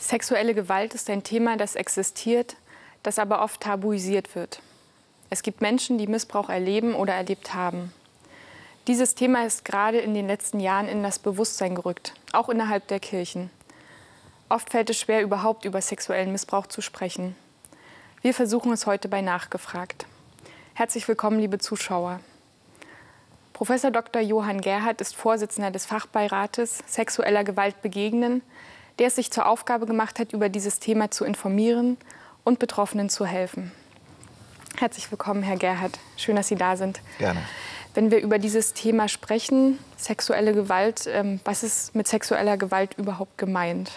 Sexuelle Gewalt ist ein Thema, das existiert, das aber oft tabuisiert wird. Es gibt Menschen, die Missbrauch erleben oder erlebt haben. Dieses Thema ist gerade in den letzten Jahren in das Bewusstsein gerückt, auch innerhalb der Kirchen. Oft fällt es schwer, überhaupt über sexuellen Missbrauch zu sprechen. Wir versuchen es heute bei Nachgefragt. Herzlich willkommen, liebe Zuschauer. Professor Dr. Johann Gerhard ist Vorsitzender des Fachbeirates Sexueller Gewalt begegnen, der es sich zur Aufgabe gemacht hat, über dieses Thema zu informieren und Betroffenen zu helfen. Herzlich willkommen, Herr Gerhard. Schön, dass Sie da sind. Gerne. Wenn wir über dieses Thema sprechen, sexuelle Gewalt, was ist mit sexueller Gewalt überhaupt gemeint?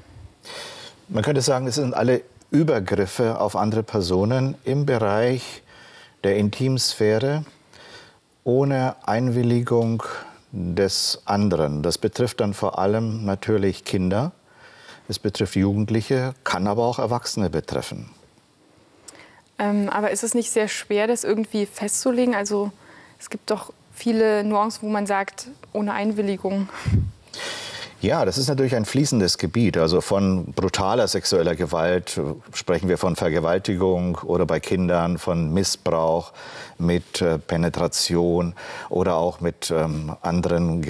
Man könnte sagen, es sind alle Übergriffe auf andere Personen im Bereich der Intimsphäre ohne Einwilligung des anderen. Das betrifft dann vor allem natürlich Kinder, es betrifft Jugendliche, kann aber auch Erwachsene betreffen. Aber ist es nicht sehr schwer, das irgendwie festzulegen? Also es gibt doch viele Nuancen, wo man sagt, ohne Einwilligung. Ja, das ist natürlich ein fließendes Gebiet. Also von brutaler sexueller Gewalt sprechen wir von Vergewaltigung oder bei Kindern von Missbrauch mit Penetration oder auch mit anderen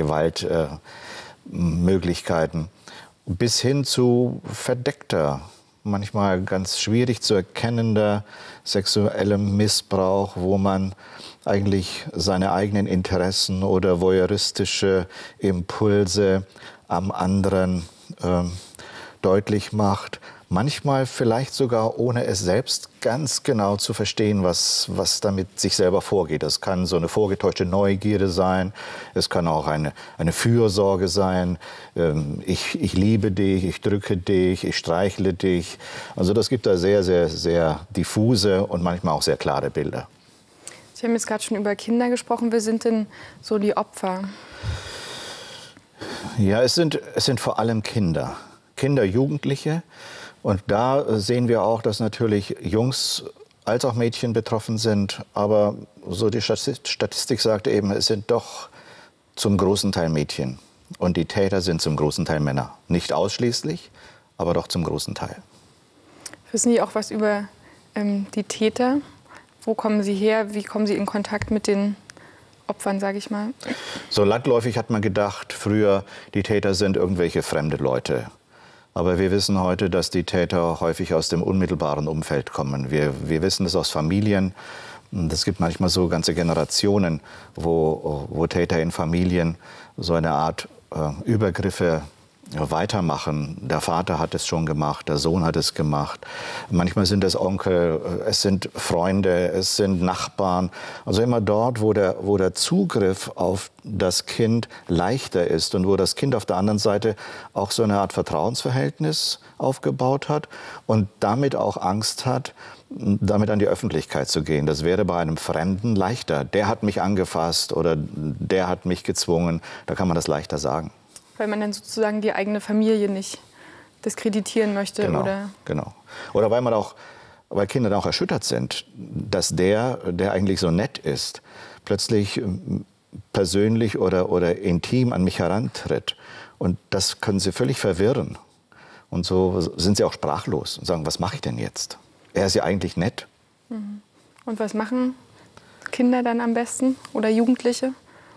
Gewaltmöglichkeiten bis hin zu verdeckter, manchmal ganz schwierig zu erkennender sexuellem Missbrauch, wo man eigentlich seine eigenen Interessen oder voyeuristische Impulse am anderen deutlich macht. Manchmal vielleicht sogar, ohne es selbst ganz genau zu verstehen, was damit sich selber vorgeht. Das kann so eine vorgetäuschte Neugierde sein, es kann auch eine Fürsorge sein. Ich liebe dich, ich drücke dich, ich streichle dich. Also das gibt da sehr, sehr, sehr diffuse und manchmal auch sehr klare Bilder. Sie haben jetzt gerade schon über Kinder gesprochen. Wer sind denn so die Opfer? Ja, es sind vor allem Kinder, Jugendliche. Und da sehen wir auch, dass natürlich Jungs als auch Mädchen betroffen sind. Aber so die Statistik sagt eben, es sind doch zum großen Teil Mädchen. Und die Täter sind zum großen Teil Männer. Nicht ausschließlich, aber doch zum großen Teil. Wissen Sie auch was über die Täter? Wo kommen sie her? Wie kommen Sie in Kontakt mit den Opfern, sage ich mal? So landläufig hat man gedacht, früher, die Täter sind irgendwelche fremde Leute. Aber wir wissen heute, dass die Täter häufig aus dem unmittelbaren Umfeld kommen. Wir wissen es aus Familien. Es gibt manchmal so ganze Generationen, wo Täter in Familien so eine Art Übergriffe weitermachen. Der Vater hat es schon gemacht, der Sohn hat es gemacht. Manchmal sind es Onkel, es sind Freunde, es sind Nachbarn. Also immer dort, wo der Zugriff auf das Kind leichter ist und wo das Kind auf der anderen Seite auch so eine Art Vertrauensverhältnis aufgebaut hat und damit auch Angst hat, damit an die Öffentlichkeit zu gehen. Das wäre bei einem Fremden leichter. Der hat mich angefasst oder der hat mich gezwungen. Da kann man das leichter sagen. Weil man dann sozusagen die eigene Familie nicht diskreditieren möchte. Genau. Oder weil Kinder dann auch erschüttert sind, dass der eigentlich so nett ist, plötzlich persönlich oder intim an mich herantritt. Und das können sie völlig verwirren. Und so sind sie auch sprachlos und sagen, was mache ich denn jetzt? Er ist ja eigentlich nett. Und was machen Kinder dann am besten oder Jugendliche?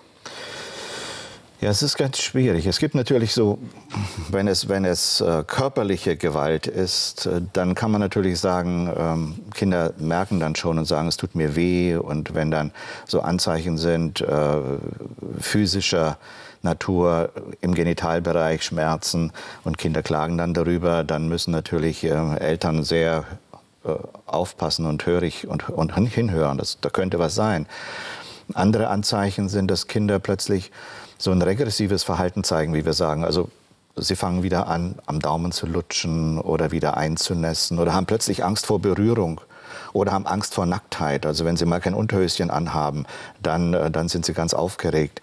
Ja, es ist ganz schwierig. Es gibt natürlich so, wenn es körperliche Gewalt ist, dann kann man natürlich sagen, Kinder merken dann schon und sagen, es tut mir weh. Und wenn dann so Anzeichen sind physischer Natur im Genitalbereich, Schmerzen und Kinder klagen dann darüber, dann müssen natürlich Eltern sehr aufpassen und hörig und hinhören. Da könnte was sein. Andere Anzeichen sind, dass Kinder plötzlich so ein regressives Verhalten zeigen, wie wir sagen. Also sie fangen wieder an, am Daumen zu lutschen oder wieder einzunässen oder haben plötzlich Angst vor Berührung oder haben Angst vor Nacktheit. Also wenn sie mal kein Unterhöschen anhaben, dann sind sie ganz aufgeregt.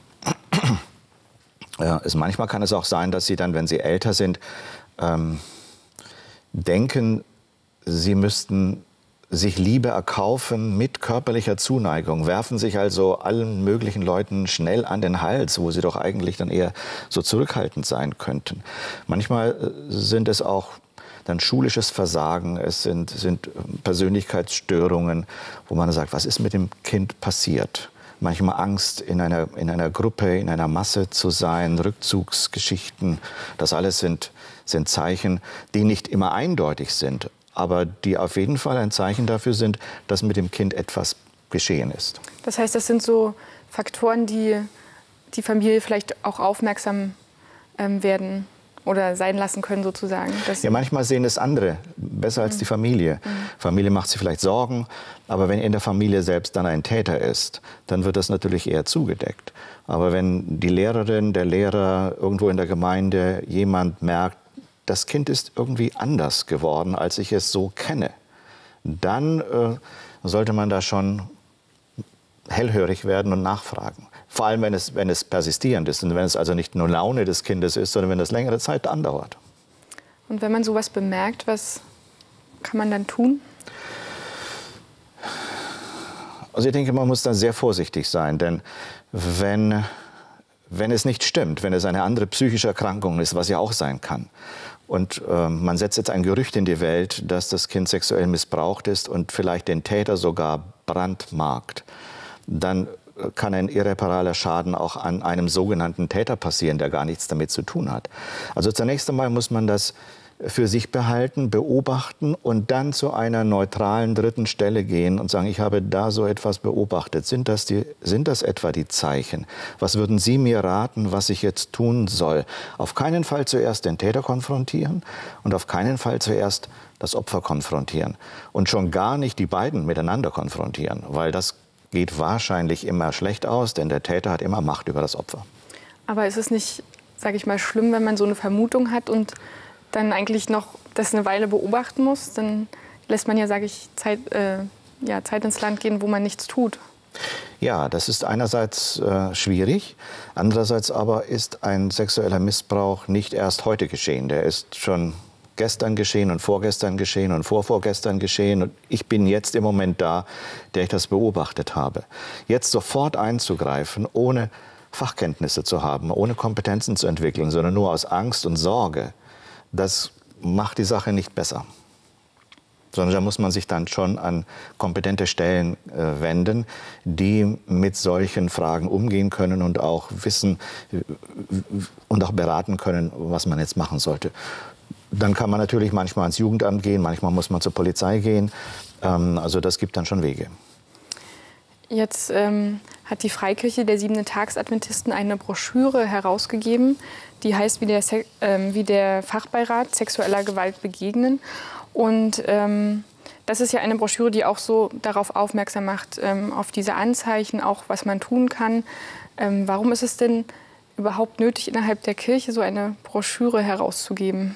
Manchmal kann es auch sein, dass sie dann, wenn sie älter sind, denken, sie müssten sich Liebe erkaufen mit körperlicher Zuneigung, werfen sich also allen möglichen Leuten schnell an den Hals, wo sie doch eigentlich dann eher so zurückhaltend sein könnten. Manchmal sind es auch dann schulisches Versagen, es sind Persönlichkeitsstörungen, wo man sagt, was ist mit dem Kind passiert? Manchmal Angst, in einer Gruppe, in einer Masse zu sein, Rückzugsgeschichten, das alles sind Zeichen, die nicht immer eindeutig sind, aber die auf jeden Fall ein Zeichen dafür sind, dass mit dem Kind etwas geschehen ist. Das heißt, das sind so Faktoren, die die Familie vielleicht auch aufmerksam werden oder sein lassen können sozusagen. Ja, manchmal sehen es andere besser als die Familie. Familie macht sich vielleicht Sorgen, aber wenn in der Familie selbst dann ein Täter ist, dann wird das natürlich eher zugedeckt. Aber wenn die Lehrerin, der Lehrer irgendwo in der Gemeinde jemand merkt, das Kind ist irgendwie anders geworden, als ich es so kenne, dann sollte man da schon hellhörig werden und nachfragen. Vor allem, wenn es persistierend ist und wenn es also nicht nur Laune des Kindes ist, sondern wenn es längere Zeit andauert. Und wenn man sowas bemerkt, was kann man dann tun? Also ich denke, man muss da sehr vorsichtig sein, denn wenn es nicht stimmt, wenn es eine andere psychische Erkrankung ist, was ja auch sein kann, und man setzt jetzt ein Gerücht in die Welt, dass das Kind sexuell missbraucht ist und vielleicht den Täter sogar brandmarkt, dann kann ein irreparaler Schaden auch an einem sogenannten Täter passieren, der gar nichts damit zu tun hat. Also zunächst einmal muss man das für sich behalten, beobachten und dann zu einer neutralen dritten Stelle gehen und sagen, ich habe da so etwas beobachtet. Sind das etwa die Zeichen? Was würden Sie mir raten, was ich jetzt tun soll? Auf keinen Fall zuerst den Täter konfrontieren und auf keinen Fall zuerst das Opfer konfrontieren. Und schon gar nicht die beiden miteinander konfrontieren, weil das geht wahrscheinlich immer schlecht aus, denn der Täter hat immer Macht über das Opfer. Aber ist es nicht, sage ich mal, schlimm, wenn man so eine Vermutung hat und dann eigentlich noch das eine Weile beobachten muss? Dann lässt man ja, sage ich, Zeit ins Land gehen, wo man nichts tut. Ja, das ist einerseits schwierig, andererseits aber ist ein sexueller Missbrauch nicht erst heute geschehen. Der ist schon gestern geschehen und vorgestern geschehen und vorvorgestern geschehen. Und ich bin jetzt im Moment da, der ich das beobachtet habe. Jetzt sofort einzugreifen, ohne Fachkenntnisse zu haben, ohne Kompetenzen zu entwickeln, sondern nur aus Angst und Sorge, das macht die Sache nicht besser. Sondern da muss man sich dann schon an kompetente Stellen wenden, die mit solchen Fragen umgehen können und auch wissen und auch beraten können, was man jetzt machen sollte. Dann kann man natürlich manchmal ans Jugendamt gehen, manchmal muss man zur Polizei gehen. Also das gibt dann schon Wege. Jetzt hat die Freikirche der Siebenten-Tags-Adventisten eine Broschüre herausgegeben, die heißt wie der Fachbeirat sexueller Gewalt begegnen. Und das ist ja eine Broschüre, die auch so darauf aufmerksam macht, auf diese Anzeichen, auch was man tun kann. Warum ist es denn überhaupt nötig, innerhalb der Kirche so eine Broschüre herauszugeben?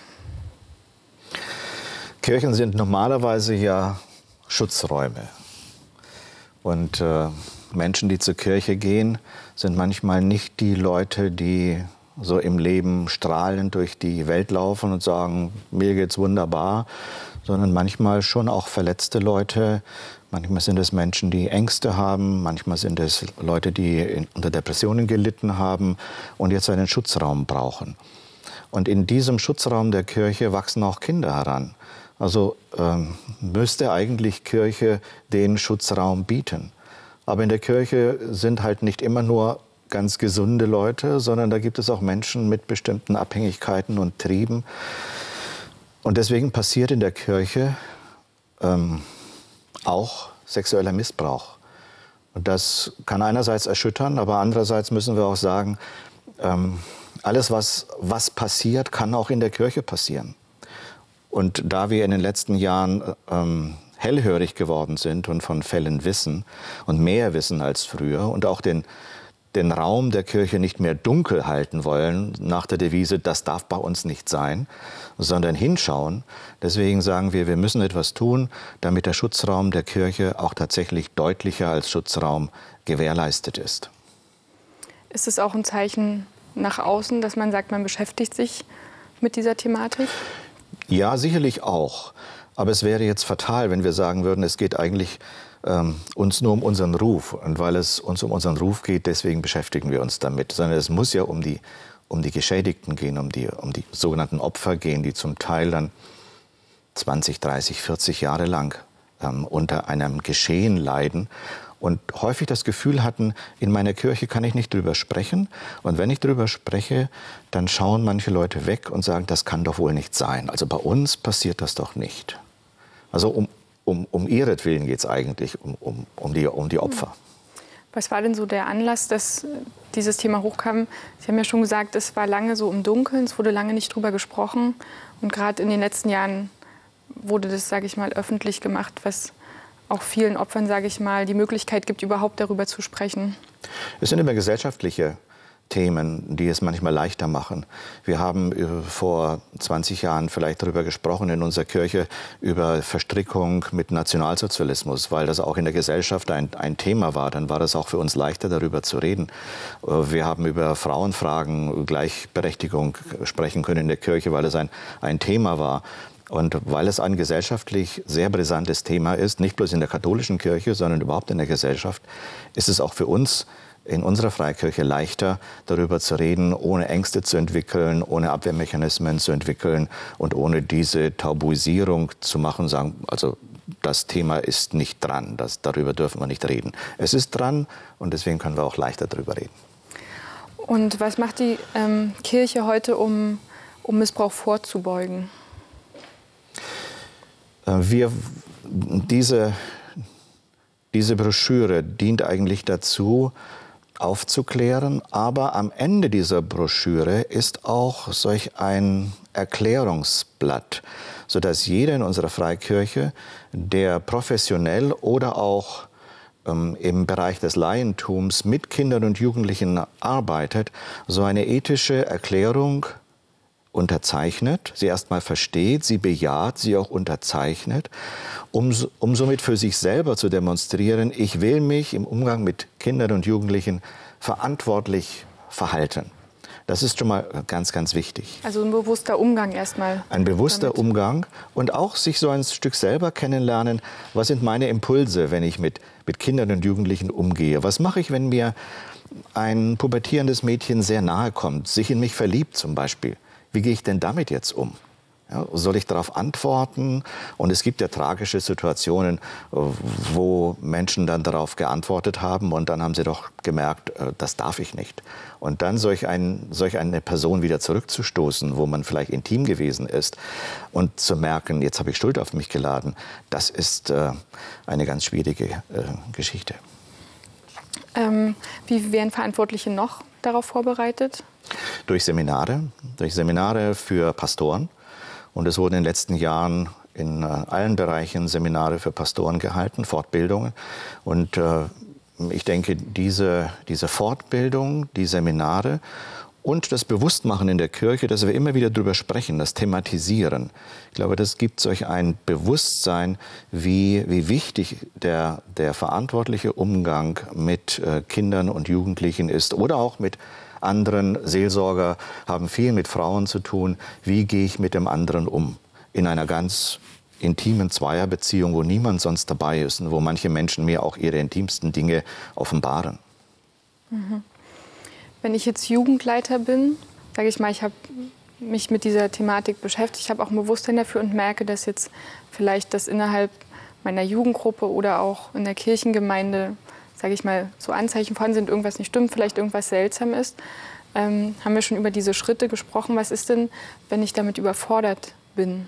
Kirchen sind normalerweise ja Schutzräume. Und Menschen, die zur Kirche gehen, sind manchmal nicht die Leute, die so im Leben strahlend durch die Welt laufen und sagen, mir geht's wunderbar, sondern manchmal schon auch verletzte Leute. Manchmal sind es Menschen, die Ängste haben, manchmal sind es Leute, die unter Depressionen gelitten haben und jetzt einen Schutzraum brauchen. Und in diesem Schutzraum der Kirche wachsen auch Kinder heran. Also müsste eigentlich Kirche den Schutzraum bieten. Aber in der Kirche sind halt nicht immer nur ganz gesunde Leute, sondern da gibt es auch Menschen mit bestimmten Abhängigkeiten und Trieben. Und deswegen passiert in der Kirche auch sexueller Missbrauch. Und das kann einerseits erschüttern, aber andererseits müssen wir auch sagen, alles, was passiert, kann auch in der Kirche passieren. Und da wir in den letzten Jahren hellhörig geworden sind und von Fällen wissen und mehr wissen als früher und auch den Raum der Kirche nicht mehr dunkel halten wollen, nach der Devise, das darf bei uns nicht sein, sondern hinschauen. Deswegen sagen wir müssen etwas tun, damit der Schutzraum der Kirche auch tatsächlich deutlicher als Schutzraum gewährleistet ist. Ist es auch ein Zeichen nach außen, dass man sagt, man beschäftigt sich mit dieser Thematik? Ja, sicherlich auch. Aber es wäre jetzt fatal, wenn wir sagen würden, es geht eigentlich uns nur um unseren Ruf. Und weil es uns um unseren Ruf geht, deswegen beschäftigen wir uns damit. Sondern es muss ja um die Geschädigten gehen, um die sogenannten Opfer gehen, die zum Teil dann 20, 30, 40 Jahre lang unter einem Geschehen leiden und häufig das Gefühl hatten, in meiner Kirche kann ich nicht drüber sprechen. Und wenn ich drüber spreche, dann schauen manche Leute weg und sagen, das kann doch wohl nicht sein. Also bei uns passiert das doch nicht. Also um ihretwillen geht es eigentlich, um die Opfer. Was war denn so der Anlass, dass dieses Thema hochkam? Sie haben ja schon gesagt, es war lange so im Dunkeln, es wurde lange nicht drüber gesprochen. Und gerade in den letzten Jahren wurde das, sage ich mal, öffentlich gemacht, was auch vielen Opfern, sage ich mal, die Möglichkeit gibt, überhaupt darüber zu sprechen. Es sind immer gesellschaftliche Themen, die es manchmal leichter machen. Wir haben vor 20 Jahren vielleicht darüber gesprochen in unserer Kirche, über Verstrickung mit Nationalsozialismus, weil das auch in der Gesellschaft ein Thema war. Dann war es auch für uns leichter, darüber zu reden. Wir haben über Frauenfragen, Gleichberechtigung sprechen können in der Kirche, weil es ein Thema war. Und weil es ein gesellschaftlich sehr brisantes Thema ist, nicht bloß in der katholischen Kirche, sondern überhaupt in der Gesellschaft, ist es auch für uns in unserer Freikirche leichter, darüber zu reden, ohne Ängste zu entwickeln, ohne Abwehrmechanismen zu entwickeln und ohne diese Tabuisierung zu machen, sagen, also das Thema ist nicht dran, darüber dürfen wir nicht reden. Es ist dran und deswegen können wir auch leichter darüber reden. Und was macht die Kirche heute, um Missbrauch vorzubeugen? Diese Broschüre dient eigentlich dazu, aufzuklären, aber am Ende dieser Broschüre ist auch solch ein Erklärungsblatt, sodass jeder in unserer Freikirche, der professionell oder auch im Bereich des Laientums mit Kindern und Jugendlichen arbeitet, so eine ethische Erklärung unterzeichnet, sie erstmal versteht, sie bejaht, sie auch unterzeichnet, um somit für sich selber zu demonstrieren, ich will mich im Umgang mit Kindern und Jugendlichen verantwortlich verhalten. Das ist schon mal ganz, ganz wichtig. Also ein bewusster Umgang erstmal. Ein bewusster damit. Umgang und auch sich so ein Stück selber kennenlernen, was sind meine Impulse, wenn ich mit Kindern und Jugendlichen umgehe. Was mache ich, wenn mir ein pubertierendes Mädchen sehr nahe kommt, sich in mich verliebt zum Beispiel? Wie gehe ich denn damit jetzt um? Ja, soll ich darauf antworten? Und es gibt ja tragische Situationen, wo Menschen dann darauf geantwortet haben und dann haben sie doch gemerkt, das darf ich nicht. Und dann solch eine Person wieder zurückzustoßen, wo man vielleicht intim gewesen ist und zu merken, jetzt habe ich Schuld auf mich geladen, das ist eine ganz schwierige Geschichte. Wie werden Verantwortliche noch darauf vorbereitet? Durch Seminare für Pastoren. Und es wurden in den letzten Jahren in allen Bereichen Seminare für Pastoren gehalten, Fortbildungen. Und ich denke, diese Fortbildung, die Seminare und das Bewusstmachen in der Kirche, dass wir immer wieder darüber sprechen, das Thematisieren. Ich glaube, das gibt solch ein Bewusstsein, wie wichtig der verantwortliche Umgang mit Kindern und Jugendlichen ist oder auch mit anderen. Seelsorger haben viel mit Frauen zu tun. Wie gehe ich mit dem anderen um? In einer ganz intimen Zweierbeziehung, wo niemand sonst dabei ist und wo manche Menschen mir auch ihre intimsten Dinge offenbaren. Mhm. Wenn ich jetzt Jugendleiter bin, sage ich mal, ich habe mich mit dieser Thematik beschäftigt, ich habe auch ein Bewusstsein dafür und merke, dass jetzt vielleicht das innerhalb meiner Jugendgruppe oder auch in der Kirchengemeinde, sage ich mal, so Anzeichen vorhanden sind, irgendwas nicht stimmt, vielleicht irgendwas seltsam ist, haben wir schon über diese Schritte gesprochen. Was ist denn, wenn ich damit überfordert bin?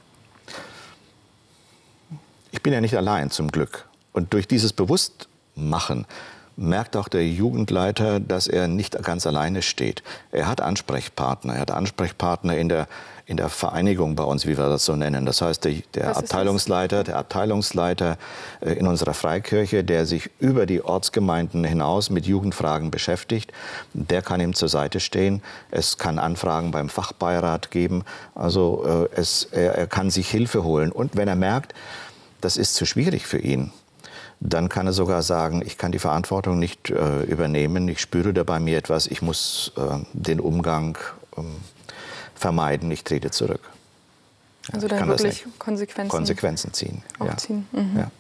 Ich bin ja nicht allein, zum Glück. Und durch dieses Bewusstmachen merkt auch der Jugendleiter, dass er nicht ganz alleine steht. Er hat Ansprechpartner. Er hat Ansprechpartner in der Vereinigung bei uns, wie wir das so nennen. Das heißt, der Abteilungsleiter in unserer Freikirche, der sich über die Ortsgemeinden hinaus mit Jugendfragen beschäftigt, der kann ihm zur Seite stehen. Es kann Anfragen beim Fachbeirat geben. Also er kann sich Hilfe holen. Und wenn er merkt, das ist zu schwierig für ihn, dann kann er sogar sagen, ich kann die Verantwortung nicht übernehmen, ich spüre da bei mir etwas, ich muss den Umgang vermeiden, ich trete zurück. Also dann wirklich Konsequenzen ziehen. Auch ziehen. Mhm. Ja.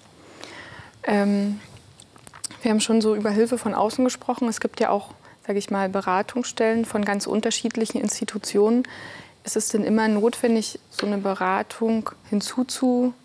Wir haben schon so über Hilfe von außen gesprochen. Es gibt ja auch, sage ich mal, Beratungsstellen von ganz unterschiedlichen Institutionen. Ist es denn immer notwendig, so eine Beratung hinzuzuziehen?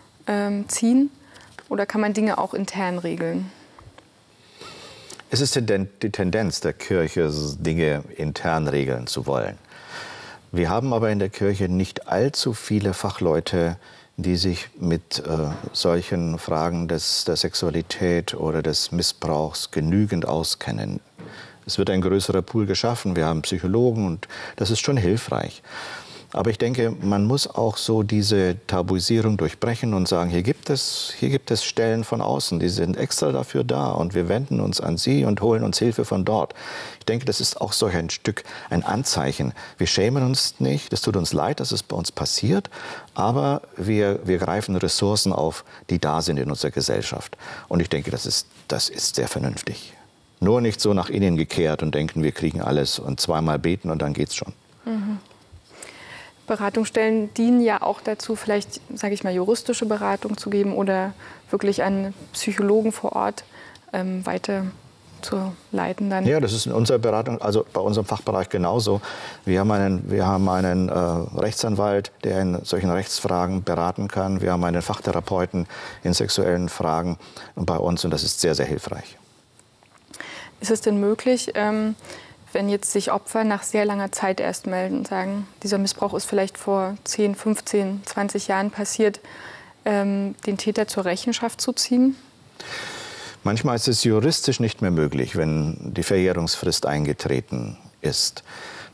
Oder kann man Dinge auch intern regeln? Es ist die Tendenz der Kirche, Dinge intern regeln zu wollen. Wir haben aber in der Kirche nicht allzu viele Fachleute, die sich mit solchen Fragen der Sexualität oder des Missbrauchs genügend auskennen. Es wird ein größerer Pool geschaffen, wir haben Psychologen und das ist schon hilfreich. Aber ich denke, man muss auch so diese Tabuisierung durchbrechen und sagen, hier gibt es Stellen von außen, die sind extra dafür da und wir wenden uns an sie und holen uns Hilfe von dort. Ich denke, das ist auch solch ein Stück, ein Anzeichen. Wir schämen uns nicht, es tut uns leid, dass es bei uns passiert, aber wir greifen Ressourcen auf, die da sind in unserer Gesellschaft. Und ich denke, das ist sehr vernünftig. Nur nicht so nach innen gekehrt und denken, wir kriegen alles und zweimal beten und dann geht's schon. Mhm. Beratungsstellen dienen ja auch dazu, vielleicht, sage ich mal, juristische Beratung zu geben oder wirklich an Psychologen vor Ort weiter zu leiten. Dann. Ja, das ist in unserer Beratung, also bei unserem Fachbereich genauso. Wir haben einen Rechtsanwalt, der in solchen Rechtsfragen beraten kann. Wir haben einen Fachtherapeuten in sexuellen Fragen bei uns und das ist sehr, sehr hilfreich. Ist es denn möglich, wenn jetzt sich Opfer nach sehr langer Zeit erst melden und sagen, dieser Missbrauch ist vielleicht vor 10, 15, 20 Jahren passiert, den Täter zur Rechenschaft zu ziehen? Manchmal ist es juristisch nicht mehr möglich, wenn die Verjährungsfrist eingetreten ist.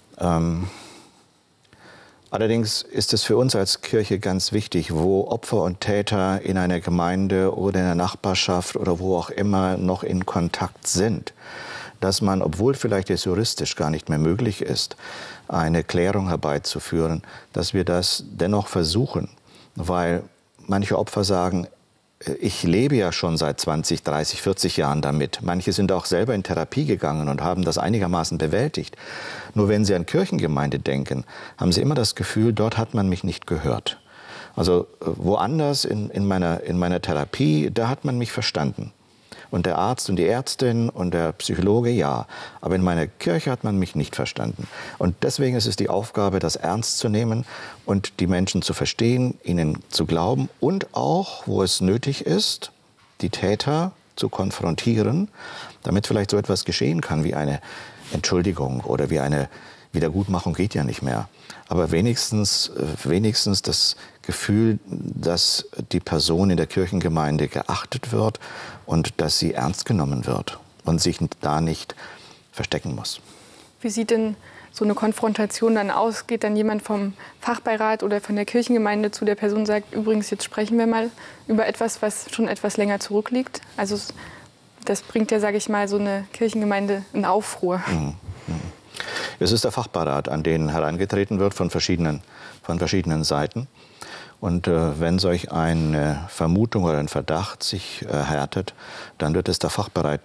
Allerdings ist es für uns als Kirche ganz wichtig, wo Opfer und Täter in einer Gemeinde oder in der Nachbarschaft oder wo auch immer noch in Kontakt sind, dass man, obwohl vielleicht es juristisch gar nicht mehr möglich ist, eine Klärung herbeizuführen, dass wir das dennoch versuchen. Weil manche Opfer sagen, ich lebe ja schon seit 20, 30, 40 Jahren damit. Manche sind auch selber in Therapie gegangen und haben das einigermaßen bewältigt. Nur wenn sie an Kirchengemeinde denken, haben sie immer das Gefühl, dort hat man mich nicht gehört. Also woanders in meiner Therapie, da hat man mich verstanden. Und der Arzt und die Ärztin und der Psychologe, ja. Aber in meiner Kirche hat man mich nicht verstanden. Und deswegen ist es die Aufgabe, das ernst zu nehmen und die Menschen zu verstehen, ihnen zu glauben und auch, wo es nötig ist, die Täter zu konfrontieren, damit vielleicht so etwas geschehen kann wie eine Entschuldigung oder wie eine Wiedergutmachung geht ja nicht mehr. Aber wenigstens das Gefühl, dass die Person in der Kirchengemeinde geachtet wird und dass sie ernst genommen wird und sich da nicht verstecken muss. Wie sieht denn so eine Konfrontation dann aus? Geht dann jemand vom Fachbeirat oder von der Kirchengemeinde zu der Person und sagt, übrigens, jetzt sprechen wir mal über etwas, was schon etwas länger zurückliegt? Also das bringt ja, sage ich mal, so eine Kirchengemeinde in Aufruhr. Mhm. Es ist der Fachbeirat, an den herangetreten wird von verschiedenen Seiten. Und wenn solch eine Vermutung oder ein Verdacht sich erhärtet, dann wird es der Fachbeirat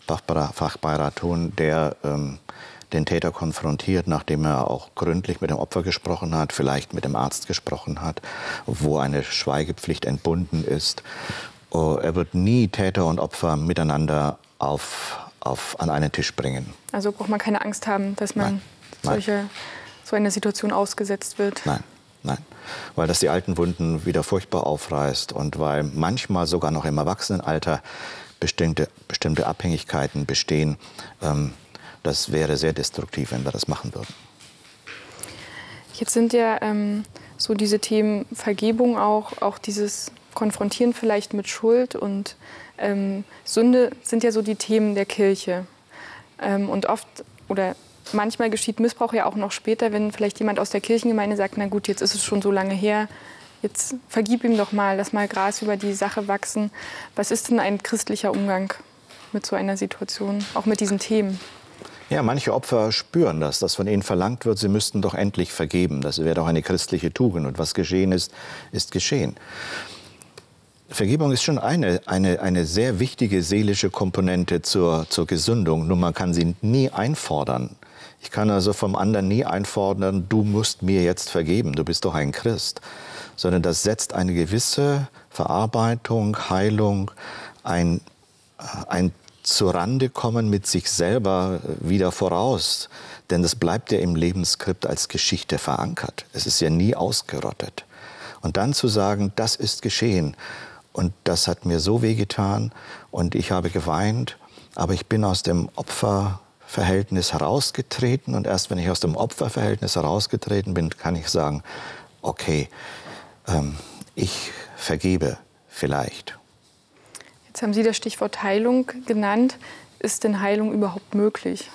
tun, der den Täter konfrontiert, nachdem er auch gründlich mit dem Opfer gesprochen hat, vielleicht mit dem Arzt gesprochen hat, wo eine Schweigepflicht entbunden ist. Er wird nie Täter und Opfer miteinander an einen Tisch bringen. Also braucht man keine Angst haben, dass man so einer Situation ausgesetzt wird? Nein, weil das die alten Wunden wieder furchtbar aufreißt und weil manchmal sogar noch im Erwachsenenalter bestimmte Abhängigkeiten bestehen. Das wäre sehr destruktiv, wenn wir das machen würden. Jetzt sind ja so diese Themen Vergebung auch dieses Konfrontieren vielleicht mit Schuld und Sünde sind ja so die Themen der Kirche. Und oft oder manchmal geschieht Missbrauch ja auch noch später, wenn vielleicht jemand aus der Kirchengemeinde sagt, na gut, jetzt ist es schon so lange her, jetzt vergib ihm doch mal, lass mal Gras über die Sache wachsen. Was ist denn ein christlicher Umgang mit so einer Situation, auch mit diesen Themen? Ja, manche Opfer spüren das, dass von ihnen verlangt wird, sie müssten doch endlich vergeben. Das wäre doch eine christliche Tugend und was geschehen ist, ist geschehen. Vergebung ist schon eine sehr wichtige seelische Komponente zur Gesundung. Nur man kann sie nie einfordern. Ich kann also vom anderen nie einfordern, du musst mir jetzt vergeben, du bist doch ein Christ. Sondern das setzt eine gewisse Verarbeitung, Heilung, ein Zurandekommen mit sich selber wieder voraus. Denn das bleibt ja im Lebensskript als Geschichte verankert. Es ist ja nie ausgerottet. Und dann zu sagen, das ist geschehen und das hat mir so wehgetan und ich habe geweint, aber ich bin aus dem Opferverhältnis herausgetreten und erst wenn ich aus dem Opferverhältnis herausgetreten bin, kann ich sagen, okay, ich vergebe vielleicht. Jetzt haben Sie das Stichwort Heilung genannt. Ist denn Heilung überhaupt möglich?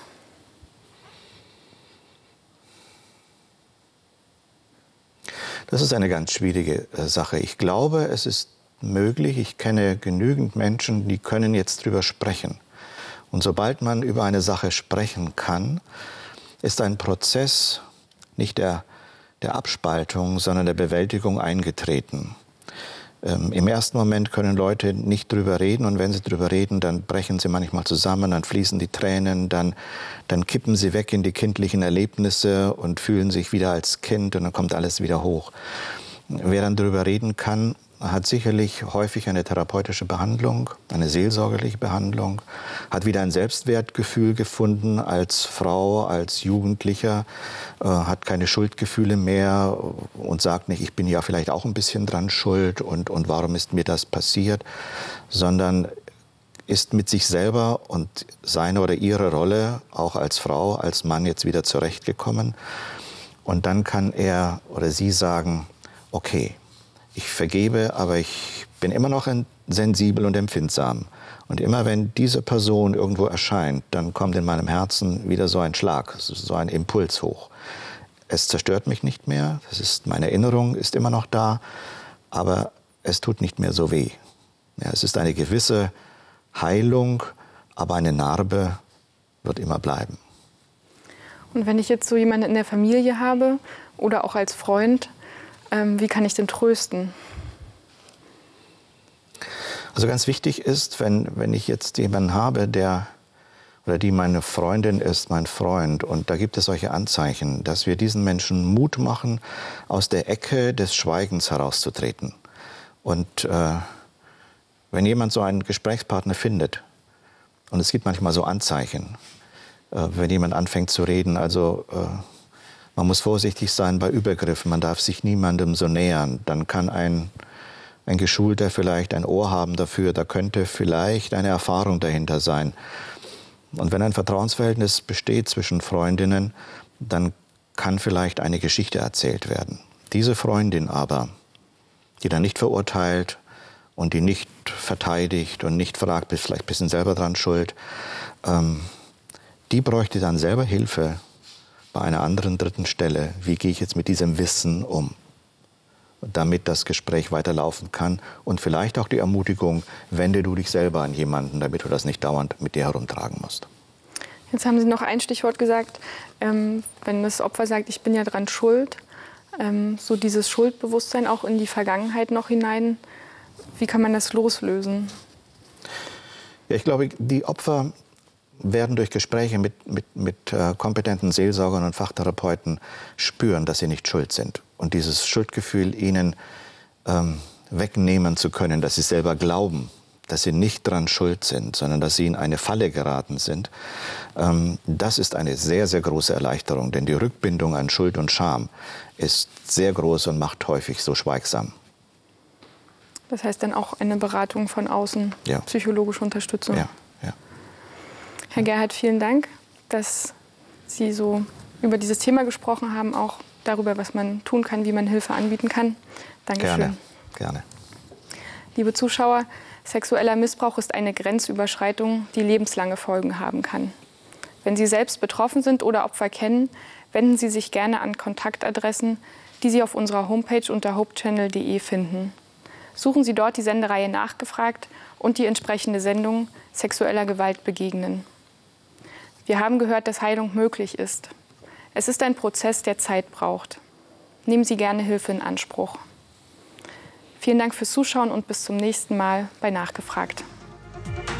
Das ist eine ganz schwierige Sache. Ich glaube, es ist möglich. Ich kenne genügend Menschen, die können jetzt drüber sprechen. Und sobald man über eine Sache sprechen kann, ist ein Prozess nicht der Abspaltung, sondern der Bewältigung eingetreten. Im ersten Moment können Leute nicht drüber reden und wenn sie drüber reden, dann brechen sie manchmal zusammen, dann fließen die Tränen, dann kippen sie weg in die kindlichen Erlebnisse und fühlen sich wieder als Kind und dann kommt alles wieder hoch. Wer dann drüber reden kann, hat sicherlich häufig eine therapeutische Behandlung, eine seelsorgerliche Behandlung, hat wieder ein Selbstwertgefühl gefunden als Frau, als Jugendlicher, hat keine Schuldgefühle mehr und sagt nicht, ich bin ja vielleicht auch ein bisschen dran schuld und warum ist mir das passiert, sondern ist mit sich selber und seine oder ihre Rolle auch als Frau, als Mann jetzt wieder zurechtgekommen. Und dann kann er oder sie sagen, okay, ich vergebe, aber ich bin immer noch sensibel und empfindsam. Und immer wenn diese Person irgendwo erscheint, dann kommt in meinem Herzen wieder so ein Schlag, so ein Impuls hoch. Es zerstört mich nicht mehr, meine Erinnerung ist immer noch da, aber es tut nicht mehr so weh. Ja, es ist eine gewisse Heilung, aber eine Narbe wird immer bleiben. Und wenn ich jetzt so jemanden in der Familie habe oder auch als Freund, wie kann ich den trösten? Also ganz wichtig ist, wenn ich jetzt jemanden habe, der oder die meine Freundin ist, mein Freund, und da gibt es solche Anzeichen, dass wir diesen Menschen Mut machen, aus der Ecke des Schweigens herauszutreten. Und wenn jemand so einen Gesprächspartner findet, und es gibt manchmal so Anzeichen, wenn jemand anfängt zu reden, also man muss vorsichtig sein bei Übergriffen, man darf sich niemandem so nähern. Dann kann ein Geschulter vielleicht ein Ohr haben dafür, da könnte vielleicht eine Erfahrung dahinter sein. Und wenn ein Vertrauensverhältnis besteht zwischen Freundinnen, dann kann vielleicht eine Geschichte erzählt werden. Diese Freundin aber, die dann nicht verurteilt und die nicht verteidigt und nicht fragt, bist vielleicht ein bisschen selber dran schuld, die bräuchte dann selber Hilfe bei einer anderen dritten Stelle, wie gehe ich jetzt mit diesem Wissen um, damit das Gespräch weiterlaufen kann und vielleicht auch die Ermutigung, wende du dich selber an jemanden, damit du das nicht dauernd mit dir herumtragen musst. Jetzt haben Sie noch ein Stichwort gesagt, wenn das Opfer sagt, ich bin ja dran schuld, so dieses Schuldbewusstsein auch in die Vergangenheit noch hinein, wie kann man das loslösen? Ja, ich glaube, die Opfer werden durch Gespräche mit kompetenten Seelsorgern und Fachtherapeuten spüren, dass sie nicht schuld sind. Und dieses Schuldgefühl ihnen wegnehmen zu können, dass sie selber glauben, dass sie nicht dran schuld sind, sondern dass sie in eine Falle geraten sind, das ist eine sehr, sehr große Erleichterung. Denn die Rückbindung an Schuld und Scham ist sehr groß und macht häufig so schweigsam. Das heißt dann auch eine Beratung von außen, ja. Psychologische Unterstützung. Ja, ja. Herr Gerhard, vielen Dank, dass Sie so über dieses Thema gesprochen haben, auch darüber, was man tun kann, wie man Hilfe anbieten kann. Dankeschön. Gerne, gerne. Liebe Zuschauer, sexueller Missbrauch ist eine Grenzüberschreitung, die lebenslange Folgen haben kann. Wenn Sie selbst betroffen sind oder Opfer kennen, wenden Sie sich gerne an Kontaktadressen, die Sie auf unserer Homepage unter hopechannel.de finden. Suchen Sie dort die Sendereihe Nachgefragt und die entsprechende Sendung Sexueller Gewalt begegnen. Wir haben gehört, dass Heilung möglich ist. Es ist ein Prozess, der Zeit braucht. Nehmen Sie gerne Hilfe in Anspruch. Vielen Dank fürs Zuschauen und bis zum nächsten Mal bei Nachgefragt.